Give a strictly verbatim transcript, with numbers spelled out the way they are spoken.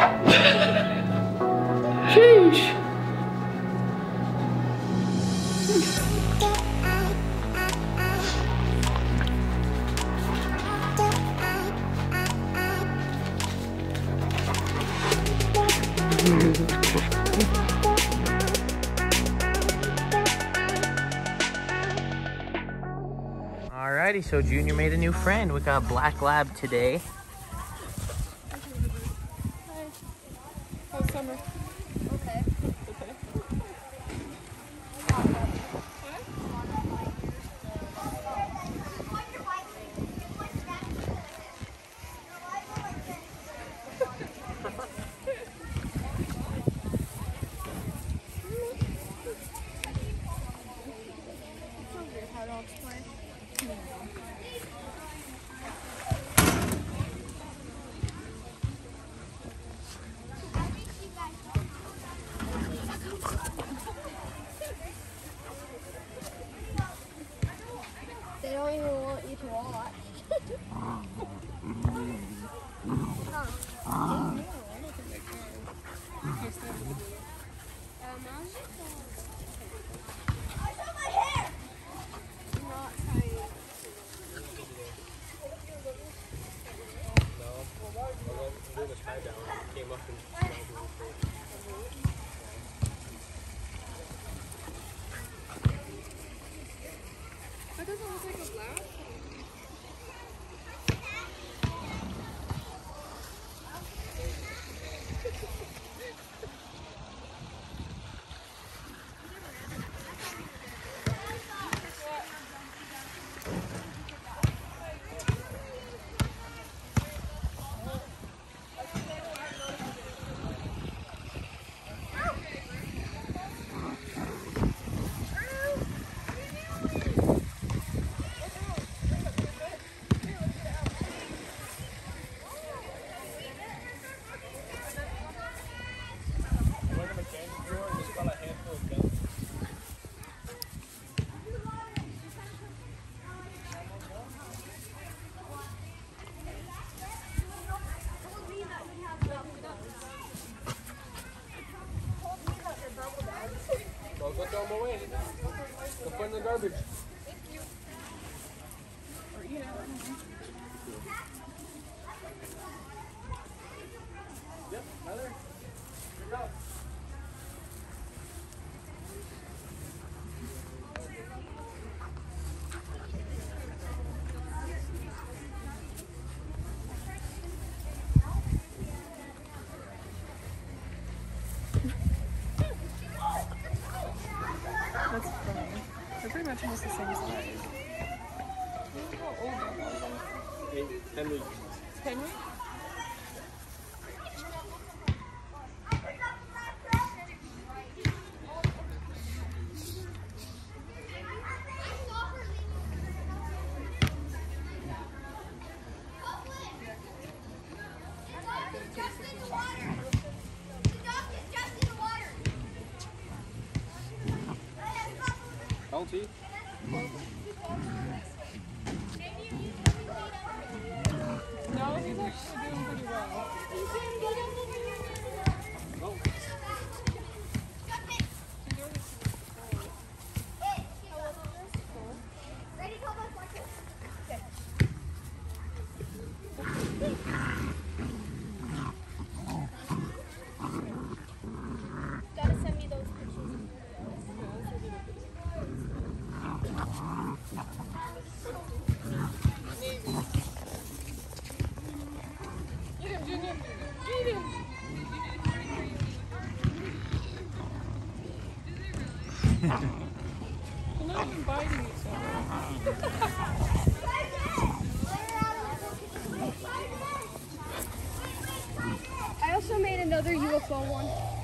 Sheesh. Alrighty, so Junior made a new friend. We got a black lab today. Hi. How's summer? Okay. Okay. They don't even want you to watch. That doesn't look like a blouse. Go throw them away. Go put in the garbage. Thank you. Or eat it. Yep, Heather. Here we go. That's funny. They're pretty much almost the same size. How old are they? Eight, ten weeks. Ten weeks? Salty. No, he's actually doing pretty well. Oh. Gotta send me those pictures. Get him, Junior. Get him. They're not even biting each other. I also made another U F O one.